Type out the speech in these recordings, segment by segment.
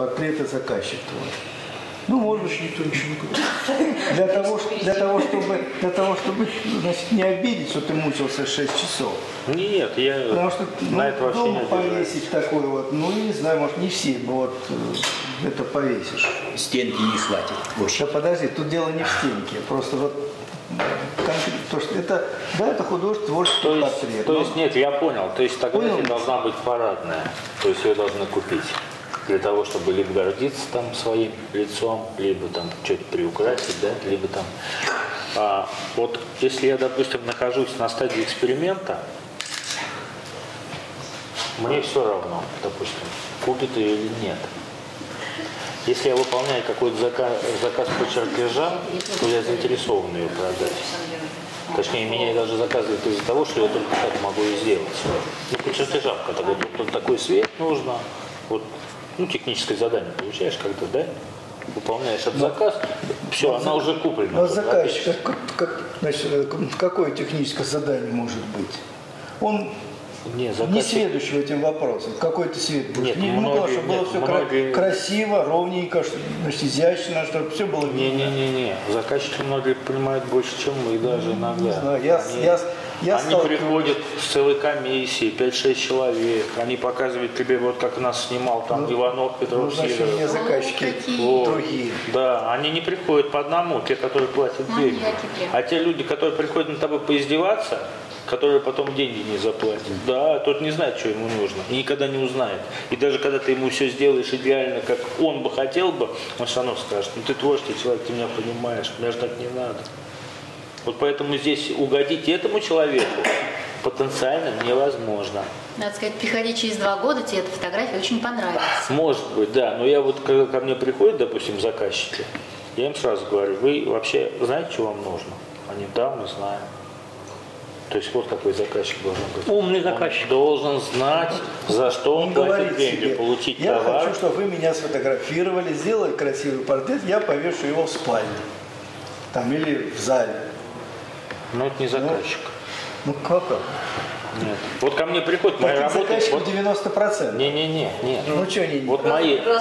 портреты заказчика твой. Ну, может быть, никто ничего не купит. Для того, чтобы значит, не обидеть, что ты мучился 6 часов. Нет, я потому что на это вообще дома не повесить такой вот, ну, я не знаю, может, не все вот это повесишь. Стенки не хватит. Да подожди, тут дело не в стенке, просто вот то, что это, да, это художественный творческий портрет. То есть, нет, я понял, то есть фотография должна быть парадная, то есть ее должны купить. Для того, чтобы либо гордиться там своим лицом, либо там что-то приукрасить, да, либо там. Вот если я, допустим, нахожусь на стадии эксперимента, мне все равно, допустим, купит ее или нет. Если я выполняю какой-то заказ по чертежам, то я заинтересован ее продать. Точнее, меня даже заказывают из-за того, что я только так могу и сделать. И по чертежам, когда вот такой свет нужно, вот. Ну, техническое задание получаешь когда, да? Выполняешь этот заказ, все, она уже куплена. Но заказчик, какое техническое задание может быть? Он не следующий этим вопросом. Какой-то свет будет. Не многие, чтобы было все красиво, ровненько, значит, изящно, чтобы все было видно. Не. Заказчики многие понимают больше, чем мы, даже иногда. Не знаю, они приходят с целой комиссией, 5-6 человек, они показывают тебе, вот как нас снимал там Иванов, Петров, Сидоров. Значит, у меня заказчики другие. Да, они не приходят по одному, те, которые платят деньги. А те люди, которые приходят на тобой поиздеваться, которые потом деньги не заплатят, да, тот не знает, что ему нужно, и никогда не узнает. И даже когда ты ему все сделаешь идеально, как он бы хотел бы, он все равно скажет, ну ты творческий человек, ты меня понимаешь, мне же так не надо. Вот поэтому здесь угодить этому человеку потенциально невозможно. Надо сказать, приходи через 2 года, тебе эта фотография очень понравится. Может быть, да. Но я вот, когда ко мне приходят, допустим, заказчики, я им сразу говорю, вы вообще знаете, что вам нужно? Они, да, мы знаем. То есть вот какой заказчик должен быть. Умный заказчик. Он должен знать, за что он платит деньги, получить я товар. Я хочу, чтобы вы меня сфотографировали, сделали красивый портрет, я повешу его в спальне. Там или в зале. Но это не заказчик. Ну как? Нет. Вот ко мне приходит моя работа. Заказчик вот... 90%. Не. Ну что не? Вот мои. Нет,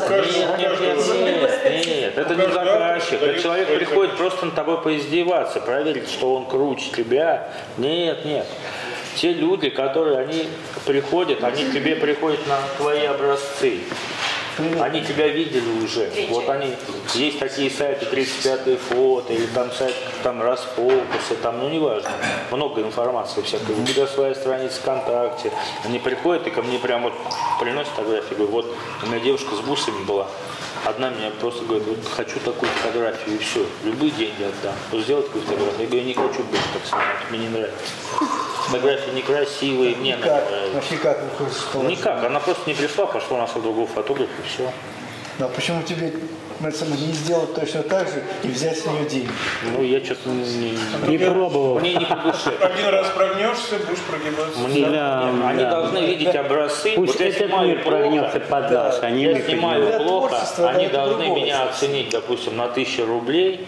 это не заказчик. Этот человек приходит просто на тобой поиздеваться, проверить, что он круче тебя. Нет. Те люди, которые они приходят, они к тебе приходят на твои образцы. Они тебя видели уже. Вот они, есть такие сайты 35-е фото, или там сайт, там расфокусы, там, ну неважно, много информации всякой. У тебя своя страница ВКонтакте. Они приходят и ко мне прям вот приносят фотографию. Говорю, вот у меня девушка с бусами была. Одна меня просто говорит, вот хочу такую фотографию и все. Любые деньги отдам. Вот сделать такую фотографию. Я говорю, я не хочу больше так снимать, мне не нравится. Фотографии некрасивые, мне нравится. Никак, она просто не пришла, пошла на другого фотографа и все. Ну а почему тебе не сделать точно так же и взять с нее деньги? Ну я что-то не пробовал. Мне не по душе. Один раз прогнешься, будешь прогибаться. Они должны видеть образцы. Пусть вот этот мир прогнется под нас, они я снимаю плохо, они должны другого. меня оценить, допустим, на 1000 рублей.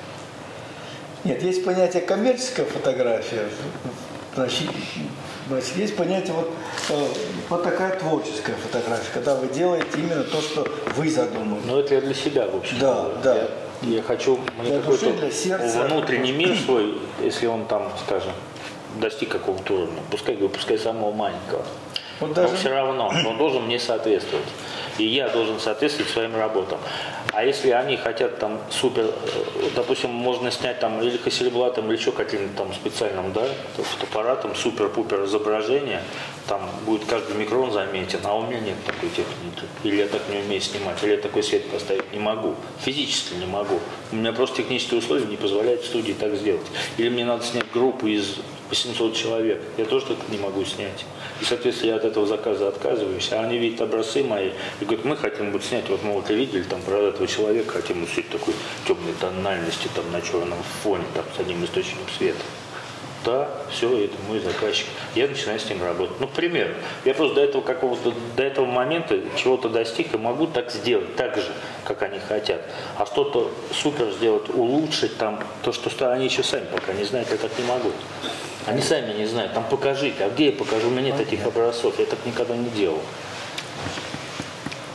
Нет, есть понятие коммерческая фотография. Значит, есть понятие вот такая творческая фотография, когда вы делаете именно то, что вы задумали. Но это я для себя, в общем. Да. Я хочу, мне какой-то внутренний мир свой, если он там, скажем, достиг какого-то уровня, пускай самого маленького. Вот даже... Но все равно, он должен мне соответствовать. И я должен соответствовать своим работам. А если они хотят там супер, допустим, можно снять там или Hasselblad, или еще каким-то там специальным, да, фотоаппаратом, супер-пупер изображение, там будет каждый микрон заметен, а у меня нет такой техники. Или я так не умею снимать, или я такой свет поставить не могу. Физически не могу. У меня просто технические условия не позволяют в студии так сделать. Или мне надо снять группу из 800 человек. Я тоже так не могу снять. И, соответственно, я от этого заказа отказываюсь. А они видят образцы мои и говорят, мы хотим вот снять, вот мы вот видели там про этого человека, хотим вот снять такой темной тональности там на черном фоне, там с одним источником света. Да, все, это мой заказчик. Я начинаю с ним работать. Ну, к примеру, я просто до этого момента чего-то достиг и могу так сделать, так же, как они хотят. А что-то супер сделать, улучшить там, то, что они еще сами пока не знают, я так не могу. Они сами не знают, там покажите, а где я покажу, у меня нет таких образцов, я так никогда не делал.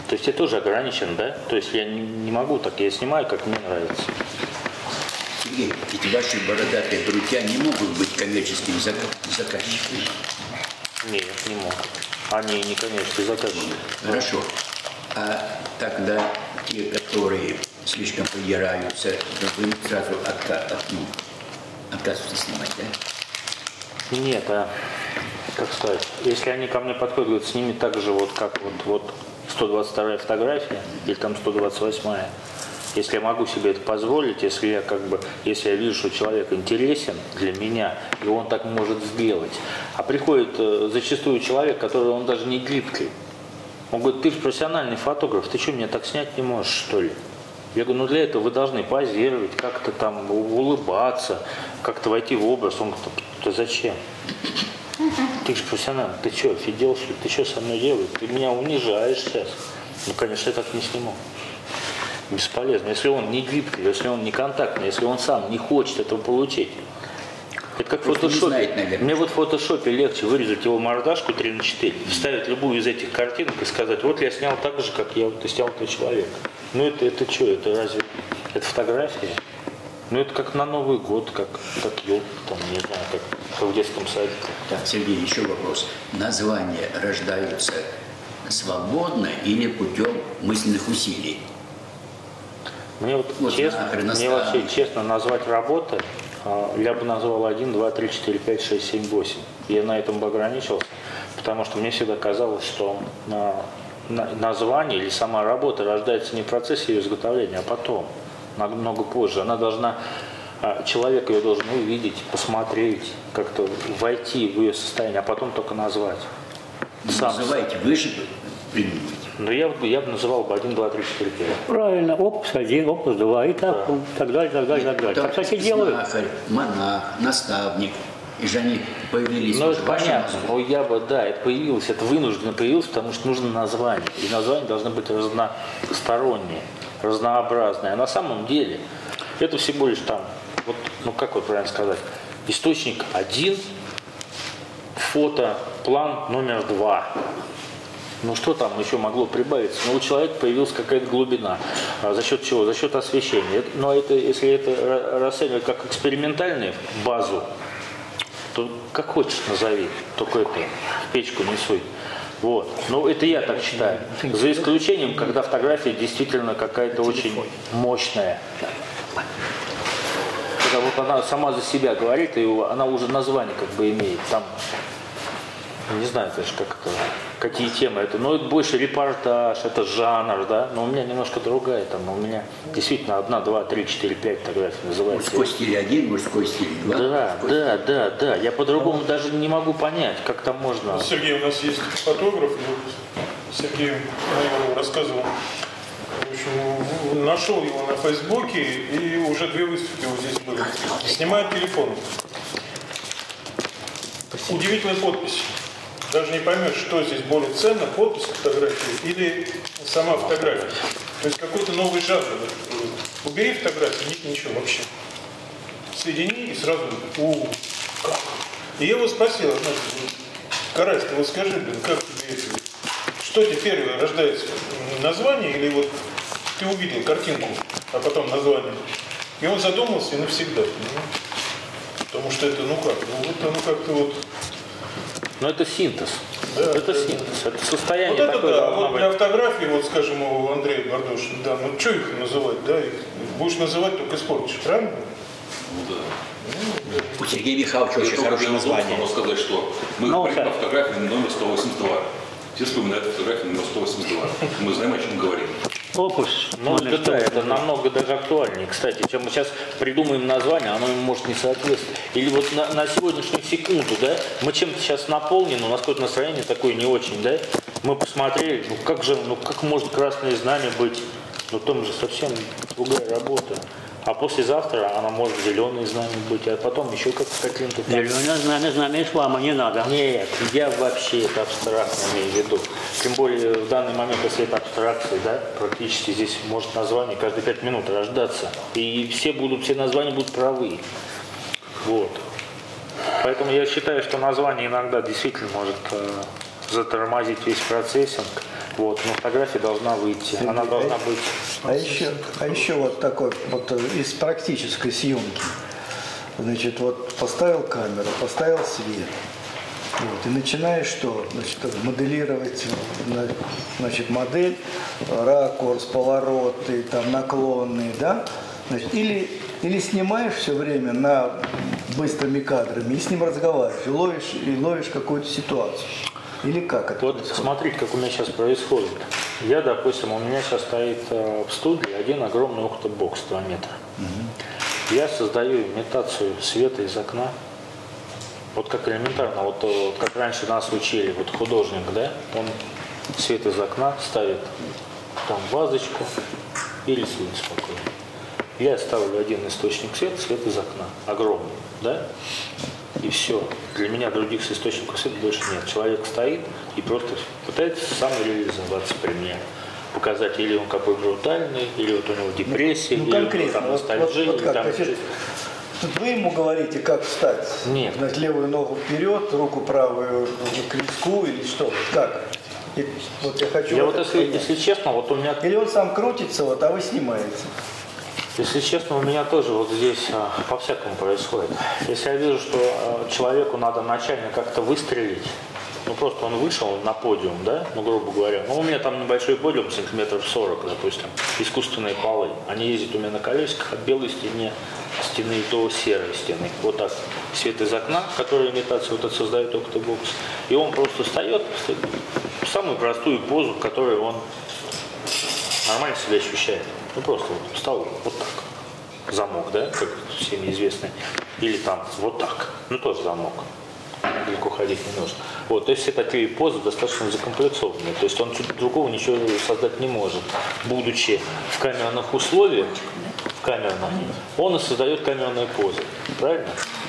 То есть я тоже ограничен, да? То есть я не могу так, я снимаю, как мне нравится. Сергей, эти ваши бородатые друзья не могут быть коммерческими заказчиками? Нет, не могут. Они не коммерческие заказчики. Хорошо. А тогда те, которые слишком придираются, вы сразу отказываетесь снимать, да? Нет, как сказать, если они ко мне подходят, говорят, сними так же, вот как вот 122-я фотография или там 128-я. Если я могу себе это позволить, если я вижу, что человек интересен для меня, и он так может сделать. А приходит зачастую человек, который он даже не гибкий. Он говорит, ты же профессиональный фотограф, ты что, меня так снять не можешь, что ли? Я говорю, ну для этого вы должны позировать, как-то там улыбаться, как-то войти в образ. Он говорит, да зачем? Ты же профессиональный, ты что, офигел, что ли? Ты что со мной делаешь? Ты меня унижаешь сейчас. Ну, конечно, я так не сниму. Бесполезно. Если он не гибкий, если он не контактный, если он сам не хочет этого получить. Это как в фотошопе. Мне вот в фотошопе легче вырезать его мордашку 3:4, вставить любую из этих картинок и сказать, вот я снял так же, как я вот снял этого человека. Ну это что, это разве, это фотография? Ну это как на Новый год, как елка, там, не знаю, как в детском садике. Так, Сергей, еще вопрос. Названия рождаются свободно или путем мысленных усилий? Мне вообще честно назвать работы, я бы назвал 1, 2, 3, 4, 5, 6, 7, 8. Я на этом бы ограничился, потому что мне всегда казалось, что название или сама работа рождается не в процессе ее изготовления, а потом, намного позже. Она должна, человек ее должен увидеть, посмотреть, как-то войти в ее состояние, а потом только назвать. Называйте, вы же придумайте. Ну я бы называл бы 1, 2, 3, 4, 5. Правильно, опус 1, опус 2 и так, да. Так далее, так далее, так далее. Так, кстати, делают. Знахарь, монах, наставник. И же они появились. Ну, это понятно. Но я бы, да, это появилось, это вынужденно появилось, потому что нужно название. И название должно быть разностороннее, разнообразное. А на самом деле это всего лишь там, вот, ну как вот правильно сказать, источник 1, фотоплан номер 2. Ну что там еще могло прибавиться? Ну у человека появилась какая-то глубина. За счет чего? За счет освещения. Но это, если это расценивать как экспериментальную базу, то как хочешь назови, только это в печку не суй. Вот. Но это я так считаю. За исключением, когда фотография действительно какая-то очень мощная. Когда вот она сама за себя говорит, и она уже название как бы имеет. Там, не знаю, даже как это, какие темы это. Но это больше репортаж, это жанр, да. Но у меня немножко другая. Там, у меня действительно 1, 2, 3, 4, 5 фотографий называется. Мужской стиль 1, мужской стиль 2. Да. Я по-другому даже не могу понять, как там можно. Сергей, у нас есть фотограф, Сергей Майоров рассказывал. В общем, нашел его на Фейсбуке, и уже 2 выставки вот здесь были. Снимает телефон. Удивительная подпись. Даже не поймешь, что здесь более ценно, подпись фотографии или сама фотография. То есть какой-то новый жанр. Убери фотографию, нет ничего вообще. Соедини и сразу, как? И я его спросил, Карась, ты вот скажи, как тебе это? Что тебе первое рождается? Название или вот ты увидел картинку, а потом название? И он задумался и навсегда. Потому что это, ну вот оно как-то вот... Но это синтез. Да, это синтез. Это состояние вот это такое. Да, вот для фотографии, вот скажем, у Андрея Бардошина, да, ну что их называть, да? Будешь называть, только испортишь, правильно? Ну да. У Сергея Михайловича очень хорошее название. Можно сказать, что мы говорим о фотографии номер 182. Все вспоминают фотографию номер 182. Мы знаем, о чем говорим. Опус. Ну да, это намного даже актуальнее. Кстати, чем мы сейчас придумаем название, оно ему может не соответствовать. Или вот на сегодняшнюю секунду, да, мы чем-то сейчас наполнены, у нас какое-то настроение такое не очень, да, мы посмотрели, как может красное знамя быть, ну там же совсем другая работа. А послезавтра она может зеленое знамя быть, а потом еще каким-то... Зеленое знамя ислама не надо. Нет, я вообще это абстрактно имею в виду. Тем более в данный момент, если это абстракция, да, практически здесь может название каждые 5 минут рождаться. И все названия будут правы. Вот. Поэтому я считаю, что название иногда действительно может затормозить весь процессинг. Вот, но фотография должна выйти, она должна быть... А еще вот такой, вот из практической съемки. Значит, вот поставил камеру, поставил свет. Вот, и начинаешь что? Значит, моделировать, значит, модель, ракурс, повороты, там, наклонные, да? Значит, или снимаешь все время на быстрыми кадрами и с ним разговариваешь, и ловишь какую-то ситуацию. Или как это Вот происходит? смотрите, как у меня сейчас происходит. Я, допустим, у меня сейчас стоит в студии один огромный октобокс 2 метра. Я создаю имитацию света из окна. Вот как элементарно, вот как раньше нас учили, вот художник, да, он свет из окна ставит там вазочку и рисует спокойно. Я ставлю один источник света, свет из окна, огромный, да, и все. Для меня других источников света больше нет. Человек стоит и просто пытается самореализоваться при мне. Показать, или он какой брутальный, или вот у него депрессия, или конкретно, там ностальгия. вот как, тут вы ему говорите, как встать? Нет. Значит, левую ногу вперед, руку правую к виску или что? Как? И вот я хочу... Я вот если честно, вот у меня... Или он сам крутится, вот, а вы снимаете? Если честно, у меня тоже вот здесь по-всякому происходит. Если я вижу, что человеку надо начально как-то выстрелить, ну просто он вышел на подиум, да, ну грубо говоря, ну у меня там небольшой подиум, сантиметров 40, допустим, искусственные полы. Они ездят у меня на колесиках от белой стены до серой стены. Вот так. Свет из окна, который имитацию вот это создает октобокс. И он просто встает в самую простую позу, в которой он нормально себя ощущает. Ну просто вот встал вот так. Замок, да, как всеми известный. Или там вот так. Ну тоже замок. Далеко ходить не нужно. Вот, то есть все такие позы достаточно закомплексованные. То есть он другого ничего создать не может. Будучи в камерных условиях, он и создает камерные позы. Правильно?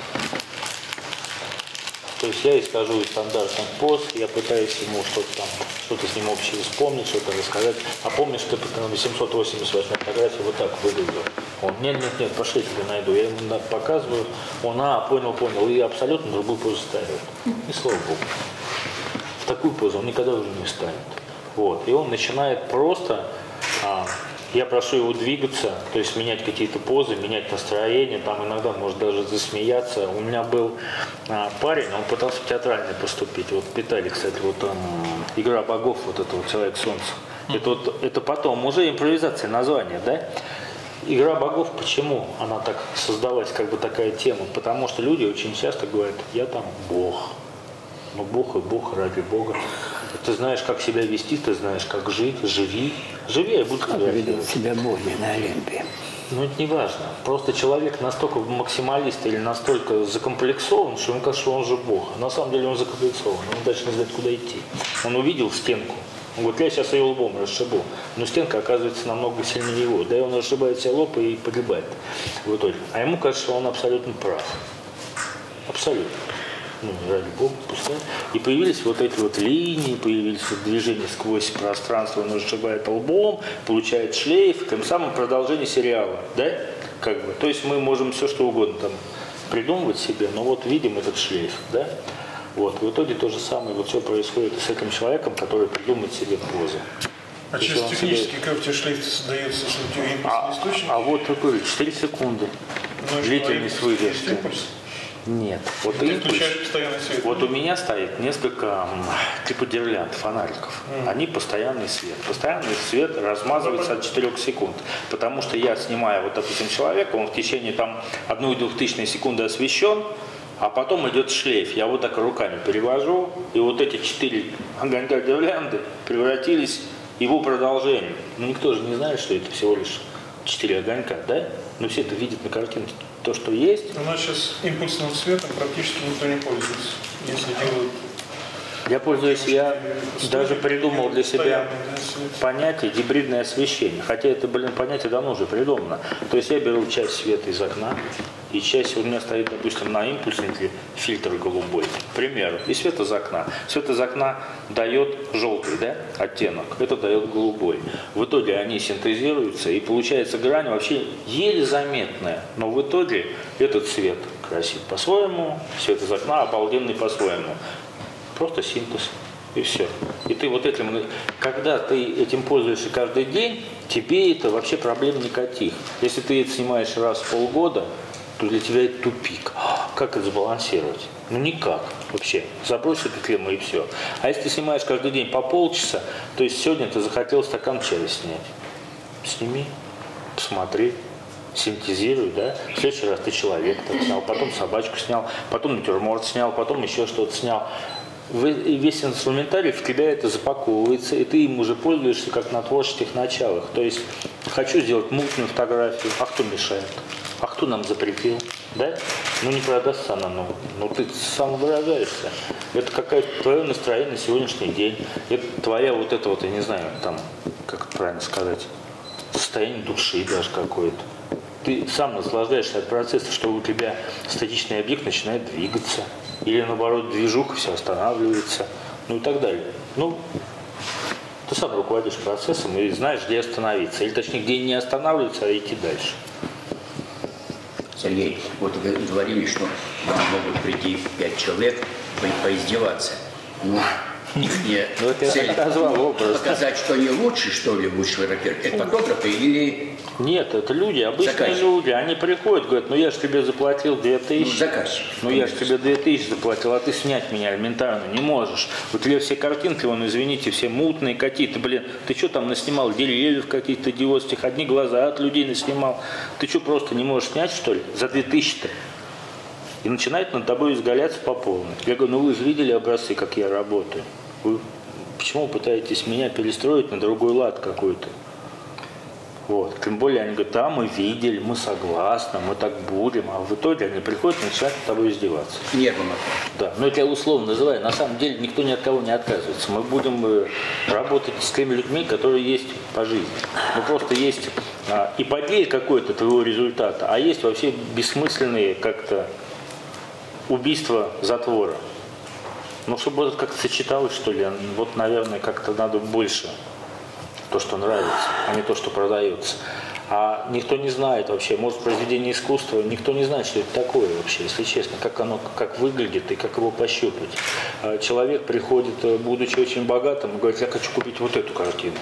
То есть я исхожу из стандартных поз, я пытаюсь ему что-то с ним общее вспомнить, что-то рассказать. А помнишь, ты на 888 фотографии вот так выглядел? Он, нет, пошли, я тебе найду. Я ему показываю, он, понял, и абсолютно другую позу ставит. И слава богу. В такую позу он никогда уже не встанет. Вот. И он начинает просто, я прошу его двигаться, то есть менять какие-то позы, менять настроение, там иногда может даже засмеяться. У меня был парень, он пытался в театральный поступить. Вот Питали, кстати, вот там «Игра богов», вот это вот «Человек солнца». Это потом уже импровизация названия, да? «Игра богов», почему она так создалась, как бы такая тема? Потому что люди очень часто говорят, я там бог. Ну бог и бог, ради бога. Ты знаешь, как себя вести, ты знаешь, как жить, живи. Живи, я буду тебя ведут себя боги на Олимпе. Ну это не важно. Просто человек настолько максималист или настолько закомплексован, что ему кажется, что он же бог. А на самом деле он закомплексован, он дальше не знает, куда идти. Он увидел стенку. Он говорит, я сейчас ее лбом расшибу. Но стенка оказывается намного сильнее его. Да и он расшибает себе лоб и погибает в итоге. А ему кажется, что он абсолютно прав. Абсолютно. Ну, ради бога, пускай. И появились вот эти вот линии, появились вот движения сквозь пространство, он расшибает лбом, получает шлейф, тем самым продолжение сериала, да? Как бы. То есть мы можем все что угодно там придумывать себе, но вот видим этот шлейф, да? Вот, в итоге то же самое, вот все происходит с этим человеком, который придумает себе позы. А чисто технически как у тебя шлейф создается, если у тебя импульсный источник? А вот такой 4 секунды. Длительность выдержки. Нет. Вот импульс. Вот у меня стоит несколько типа гирлянд, фонариков. Они постоянный свет. Постоянный свет размазывается от 4 секунд. Потому что я снимаю вот допустим человека, он в течение там 1/2000 секунды освещен, а потом идет шлейф. Я вот так руками перевожу, и вот эти 4 огонька гирлянды превратились в его продолжение. Но никто же не знает, что это всего лишь 4 огонька, да? Но все это видят на картинке. То, что есть. У нас сейчас импульсным светом практически никто не пользуется, если делают. Я пользуюсь, я даже придумал для себя понятие гибридное освещение. Хотя это, понятие давно уже придумано. То есть я беру часть света из окна, и часть у меня стоит, допустим, на импульснике фильтр голубой, к примеру, и свет из окна. Свет из окна дает желтый, да, оттенок, это дает голубой. В итоге они синтезируются, и получается грань вообще еле заметная, но в итоге этот цвет красив по-своему, свет из окна обалденный по-своему. Просто синтез. И все. И ты вот этим, когда ты этим пользуешься каждый день, тебе это вообще проблем никаких. Если ты это снимаешь раз в полгода, то для тебя это тупик. Как это сбалансировать? Ну никак вообще. Забрось эту тему и все. А если ты снимаешь каждый день по полчаса, то есть сегодня ты захотел стакан чая снять. Сними, посмотри, синтезируй, да? В следующий раз ты человека так снял, потом собачку снял, потом натюрморт снял, потом еще что-то снял. Весь инструментарий в тебя это запаковывается, и ты им уже пользуешься как на творческих началах. То есть хочу сделать мутную фотографию, а кто мешает? А кто нам запретил? Да? Ну не продастся она, ну ты сам выражаешься. Это какое-то твое настроение на сегодняшний день. Это твоя вот это вот, я не знаю, там, как это правильно сказать, состояние души даже какое-то. Ты сам наслаждаешься от процесса, что у тебя статичный объект начинает двигаться. Или наоборот, движуха все останавливается, ну и так далее. Ну, ты сам руководишь процессом и знаешь, где остановиться. Или точнее, где не останавливаться, а идти дальше. Сергей, вот вы говорили, что вам могут прийти 5 человек поиздеваться. Ну, их цель показать, что они лучше, что ли, лучше фотографировать. Это фотографы или... Нет, это люди, обычные заказчик. Люди. Они приходят, говорят, ну я же тебе заплатил 2000. Ну, заказчик. Ну я же тебе 2000 заплатил, а ты снять меня элементарно не можешь. У тебя все картинки, вон, извините, все мутные какие-то, блин. Ты что там наснимал? Деревьев каких-то идиотских, одни глаза от людей наснимал. Ты что, просто не можешь снять, что ли, за 2000-то? И начинает над тобой изгаляться по полной. Я говорю, ну вы же видели образцы, как я работаю. Вы почему пытаетесь меня перестроить на другой лад какой-то? Вот. Тем более они говорят, да, мы видели, мы согласны, мы так будем, а в итоге они приходят и начинают над тобой издеваться. Нервно. Да, но это я условно называю. На самом деле никто ни от кого не отказывается. Мы будем работать с теми людьми, которые есть по жизни. Ну просто есть ипогей какой-то твоего результата, а есть вообще бессмысленные как-то убийства затвора. Ну, чтобы это как-то сочеталось, что ли, вот, наверное, как-то надо больше то, что нравится, а не то, что продается. А никто не знает вообще, может, произведение искусства, никто не знает, что это такое вообще, если честно, как оно, как выглядит и как его пощупать. Человек приходит, будучи очень богатым, и говорит, я хочу купить вот эту картину.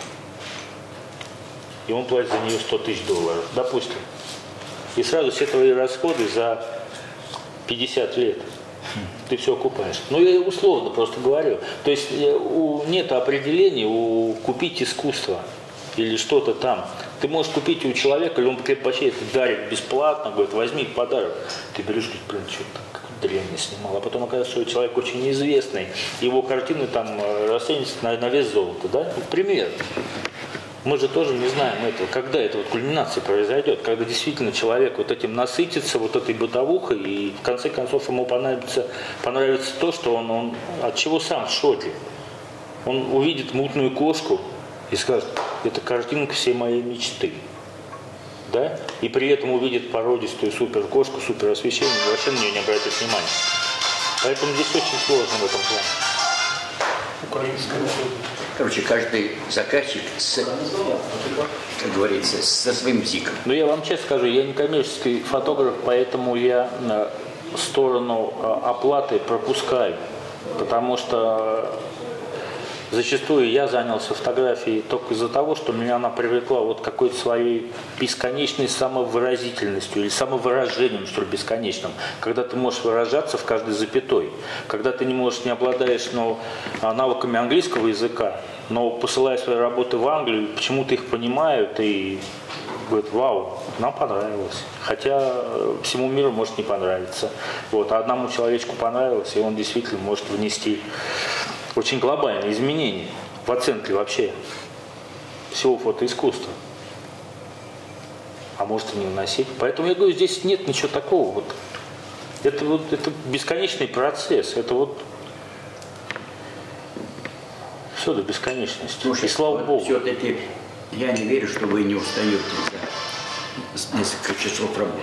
И он платит за нее $100 000, допустим. И сразу все твои расходы за 50 лет. Ты все окупаешь. Ну, я условно просто говорю. То есть нет определения у купить искусство или что-то там. Ты можешь купить у человека, или он предпочитает дарит бесплатно, говорит, возьми в подарок. Ты берешь, говорит, блин, что-то древний снимал. А потом оказывается, что человек очень неизвестный. Его картины там расценятся на вес золота. Да? Пример. Мы же тоже не знаем этого, когда эта вот кульминация произойдет, когда действительно человек вот этим насытится, вот этой бытовухой, и в конце концов ему понравится то, что он от чего сам в шоке. Он увидит мутную кошку и скажет, это картинка всей моей мечты. Да? И при этом увидит породистую супер кошку, супер освещение, и вообще на нее не обратит внимания. Поэтому здесь очень сложно в этом плане. Украинская. Короче, каждый заказчик, как говорится, со своим бзиком. Ну, я вам честно скажу, я не коммерческий фотограф, поэтому я сторону оплаты пропускаю. Потому что зачастую я занялся фотографией только из-за того, что меня она привлекла вот какой-то своей бесконечной самовыразительностью или самовыражением, что ли, бесконечным. Когда ты можешь выражаться в каждой запятой. Когда ты не обладаешь навыками английского языка, но посылая свои работы в Англию, почему-то их понимают и говорят, вау, нам понравилось. Хотя всему миру может не понравиться. Вот, а одному человечку понравилось, и он действительно может внести очень глобальные изменения в оценке вообще всего фотоискусства. А может и не вносить. Поэтому я говорю, здесь нет ничего такого. Это бесконечный процесс. Это вот все до бесконечности. Слушай, и слава Богу. Все-таки я не верю, что вы не устаете за несколько часов работы.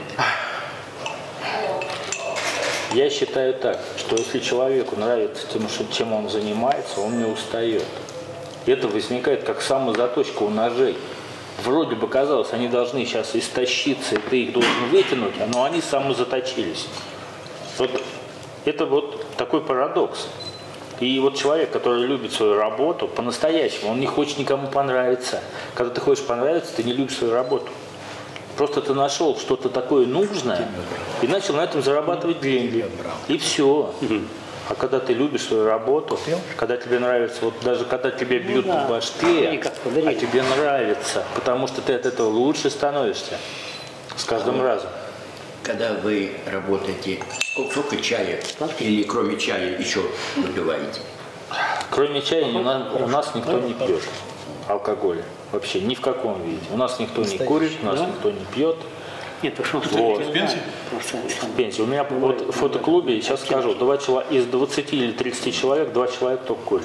Я считаю так, что если человеку нравится тем, чем он занимается, он не устает. Это возникает как самозаточка у ножей. Вроде бы казалось, они должны сейчас истощиться, и ты их должен вытянуть, но они самозаточились. Вот это вот такой парадокс. И вот человек, который любит свою работу по-настоящему, он не хочет никому понравиться. Когда ты хочешь понравиться, ты не любишь свою работу. Просто ты нашел что-то такое нужное и начал на этом зарабатывать деньги. И все. А когда ты любишь свою работу, когда тебе нравится, вот даже когда тебе бьют по башке, а тебе нравится, потому что ты от этого лучше становишься с каждым разом. Когда вы работаете, сколько чая или кроме чая еще выпиваете? Кроме чая у нас никто не пьет алкоголя. Вообще ни в каком виде. У нас никто не курит, у нас никто не пьет. Нет, потому что вот. Пенсия. У меня вот в фотоклубе, сейчас скажу, из 20 или 30 человек, 2 человека только курят.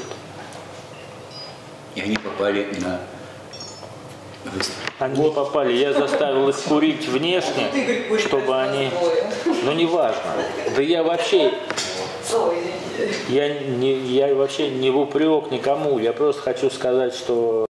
И они попали на выставку. Они не попали. Я заставил их курить внешне, чтобы они... Ну, неважно. Да я вообще... Я вообще не в упрек никому. Я просто хочу сказать, что...